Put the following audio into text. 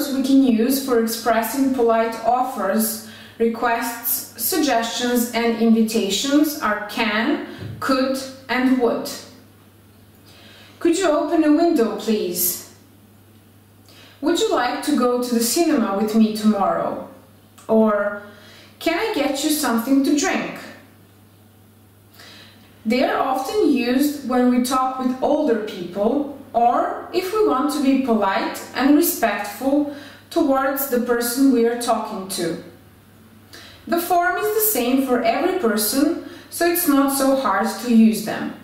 verbs we can use for expressing polite offers, requests, suggestions, and invitations are can, could, and would. Could you open a window, please? Would you like to go to the cinema with me tomorrow? Or, can I get you something to drink? They are often used when we talk with older people or if we want to be polite and respectful towards the person we are talking to. The form is the same for every person, so it's not so hard to use them.